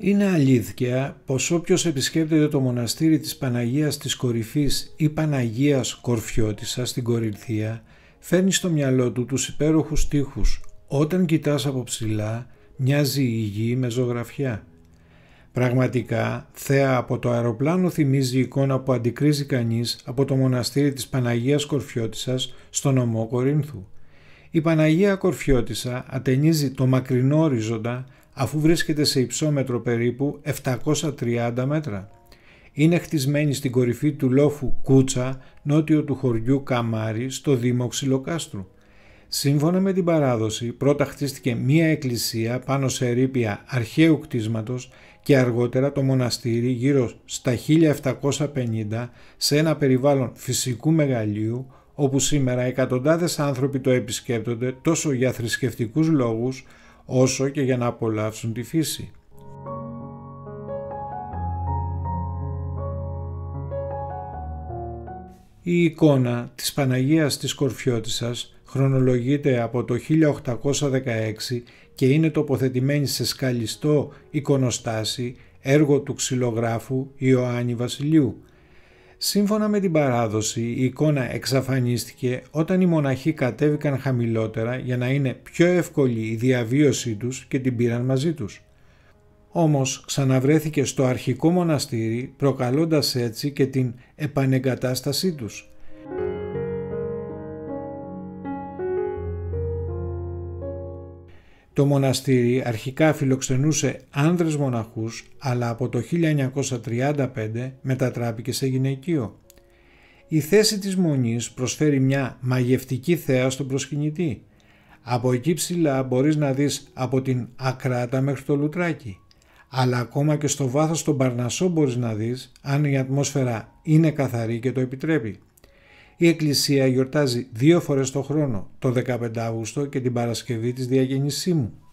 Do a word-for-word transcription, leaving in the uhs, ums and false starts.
Είναι αλήθεια πως όποιος επισκέπτεται το μοναστήρι της Παναγίας της Κορυφής ή Παναγίας Κορφιώτισσας στην Κορινθία φέρνει στο μυαλό του τους υπέροχους τοίχους «Όταν κοιτάς από ψηλά μοιάζει η γη με ζωγραφιά». Πραγματικά, θέα από το αεροπλάνο θυμίζει η εικόνα που αντικρίζει κανείς από το μοναστήρι της Παναγίας Κορφιώτισσας στο νομό Κορίνθου. Η Παναγία Κορφιώτισσα ατενίζει το μακρινό οριζόντα αφού βρίσκεται σε υψόμετρο περίπου επτακόσια τριάντα μέτρα. Είναι χτισμένη στην κορυφή του λόφου Κούτσα, νότιο του χωριού Καμάρι, στο δήμο Ξυλοκάστρου. Σύμφωνα με την παράδοση, πρώτα χτίστηκε μία εκκλησία πάνω σε ερείπια αρχαίου κτίσματος και αργότερα το μοναστήρι γύρω στα χίλια επτακόσια πενήντα σε ένα περιβάλλον φυσικού μεγαλείου, όπου σήμερα εκατοντάδες άνθρωποι το επισκέπτονται τόσο για θρησκευτικούς λόγους όσο και για να απολαύσουν τη φύση. Η εικόνα της Παναγίας της Κορφιώτισσας χρονολογείται από το χίλια οκτακόσια δεκαέξι και είναι τοποθετημένη σε σκαλιστό εικονοστάσι, έργο του ξυλογράφου Ιωάννη Βασιλείου. Σύμφωνα με την παράδοση, η εικόνα εξαφανίστηκε όταν οι μοναχοί κατέβηκαν χαμηλότερα για να είναι πιο εύκολη η διαβίωσή τους και την πήραν μαζί τους. Όμως ξαναβρέθηκε στο αρχικό μοναστήρι, προκαλώντας έτσι και την επανεγκατάστασή τους. Το μοναστήρι αρχικά φιλοξενούσε άνδρες μοναχούς, αλλά από το χίλια εννιακόσια τριάντα πέντε μετατράπηκε σε γυναικείο. Η θέση της μονής προσφέρει μια μαγευτική θέα στον προσκυνητή. Από εκεί ψηλά μπορείς να δεις από την Ακράτα μέχρι το Λουτράκι, αλλά ακόμα και στο βάθος των Παρνασσό μπορείς να δεις αν η ατμόσφαιρα είναι καθαρή και το επιτρέπει. Η εκκλησία γιορτάζει δύο φορές το χρόνο, το δεκαπέντε Αυγούστου και την Παρασκευή της Διακαινησίμου.